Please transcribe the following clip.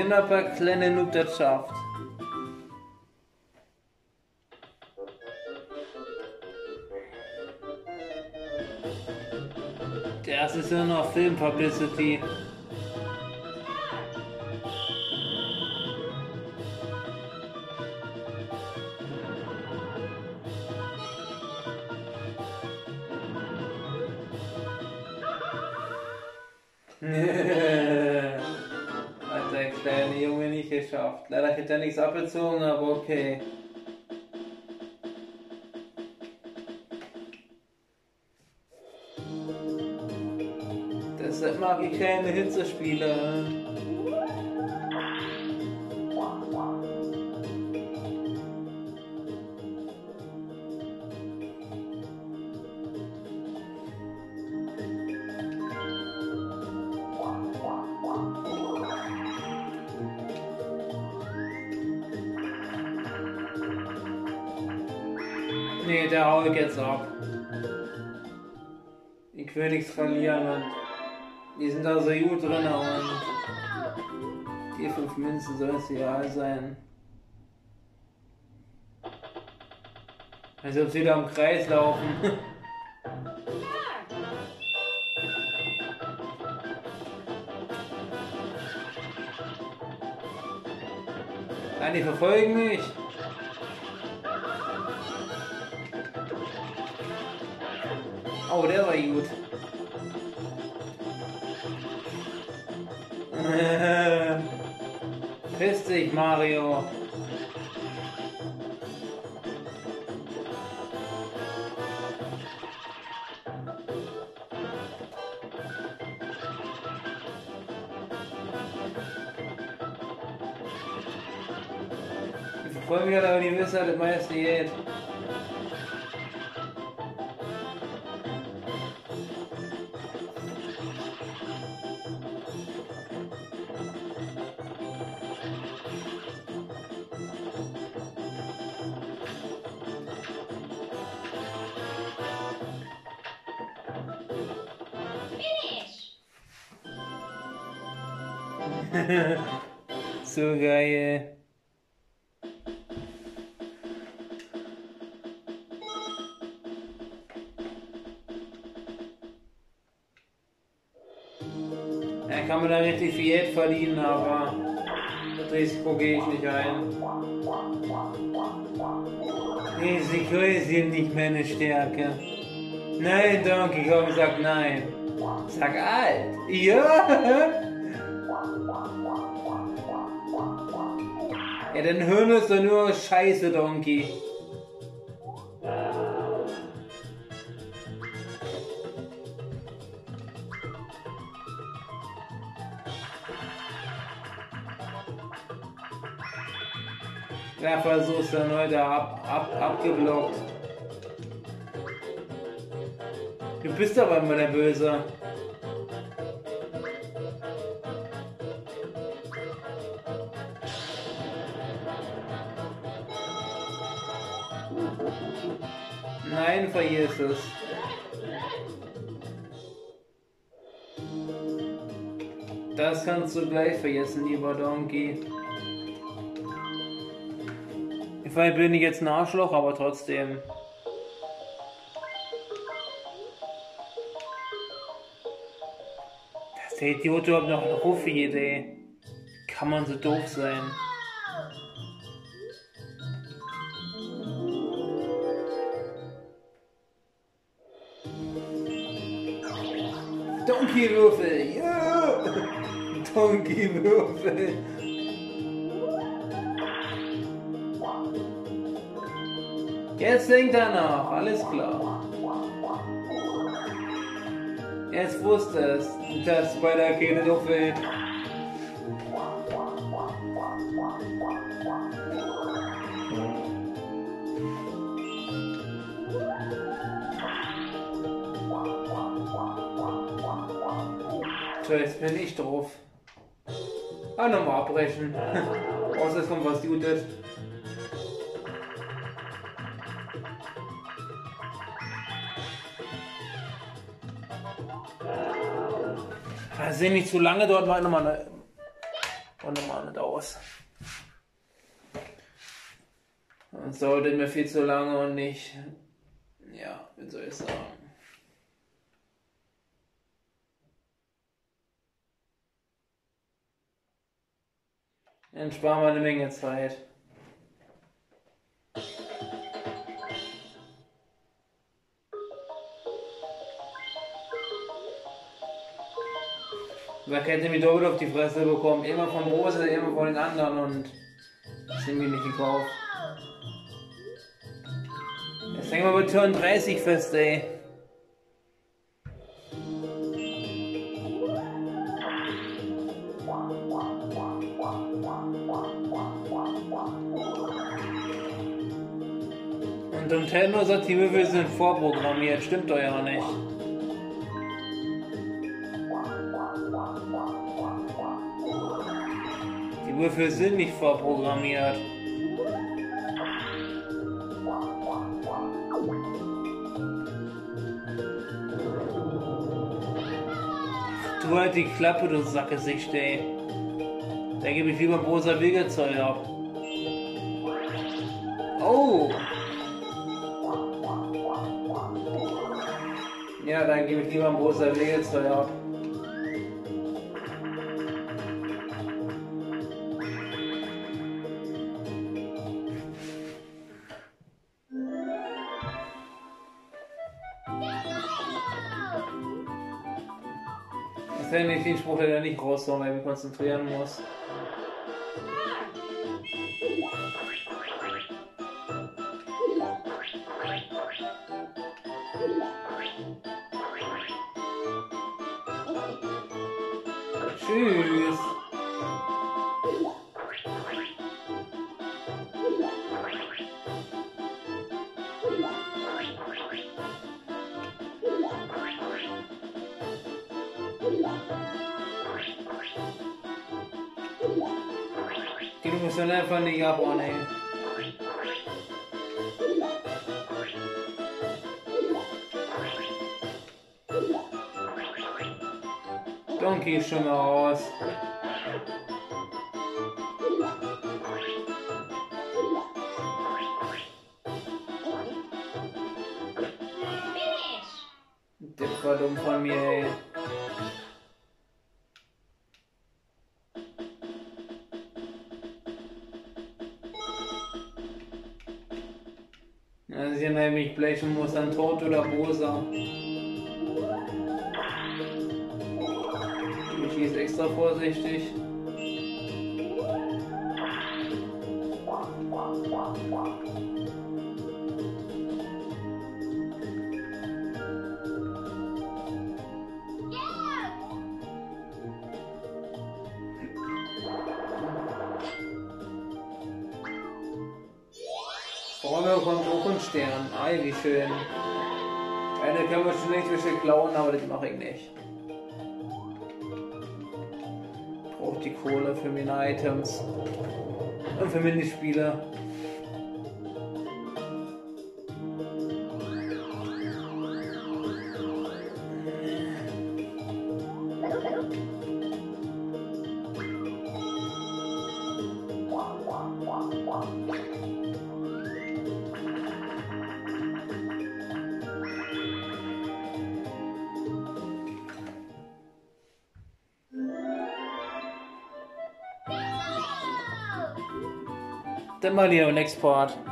sehen wir, ob ein kleiner Noob das schafft. Das ist ja noch Film-Publicity. Hat der kleine Junge nicht geschafft. Leider hat er nichts abgezogen, aber okay. Deshalb mag ich keine Hitzespiele. Nee, der haut jetzt ab. Ich will nichts verlieren und die sind da so gut drin und die 5 Münzen soll es real sein. Also ob sie wieder im Kreis laufen. Nein, die verfolgen mich. Oh, der war gut. Piss dich, Mario. Ich freue mich aber die Wisser, das meiste geht. So geil. Ja, kann man da richtig viel Geld verdienen, aber das Risiko gehe ich nicht ein. Risiko ist eben nicht meine Stärke. Nein, Donkey Kong sagt nein. Sag alt. Ja. Ja, dann hören wir es doch nur Scheiße, Donkey. Der Versuch ist dann heute abgeblockt. Du bist aber immer der Böse. Nein, vergiss es. Das kannst du gleich vergessen, lieber Donkey. Vielleicht bin ich jetzt ein Arschloch, aber trotzdem. Dass der Idiot überhaupt noch eine Ruffi-Idee. Kann man so doof sein? Donkey-Würfel! Ja! Donkey-Würfel! Jetzt denkt er nach, alles klar. Jetzt wusste es, dass bei der Kette doch fehlt. So, jetzt bin ich drauf. Ah, nochmal abbrechen. Außer es kommt was Gutes. Also nicht zu lange dort, war nochmal Und normal nicht aus. Das dauert mir viel zu lange und nicht, ja, wie soll ich sagen. Dann sparen wir eine Menge Zeit. Man hätte mich doppelt auf die Fresse bekommen. Immer von Bose, immer von den anderen und das sind mir nicht gekauft. Jetzt hängen wir bei Turn 30 fest, ey. Und Nintendo sagt, die Würfel sind vorprogrammiert. Stimmt doch ja nicht. Die Würfel sind nicht vorprogrammiert. Du halt die Klappe, du Sackgesicht, ey. Da gebe ich lieber Bosa Wegezeug ab. Oh! Ja, dann gebe ich lieber ein Bosa Wegezeug ab. Das ist nicht den Spruch, der nicht raushauen, weil ich mich konzentrieren muss. Tschüss. Die müssen einfach nicht abhauen, ey. Donkey ist schon mal raus. Das war dumm von mir, ey. Also hier nämlich blechen muss dann Tot oder Bosa. Ich schieße extra vorsichtig. Vorne kommt auch ein Stern. Ei, wie schön. Eine können wir schon nicht welche klauen, aber das mache ich nicht. Ich brauche die Kohle für meine Items. Und für Minispiele. Dann mal hier im Next Part.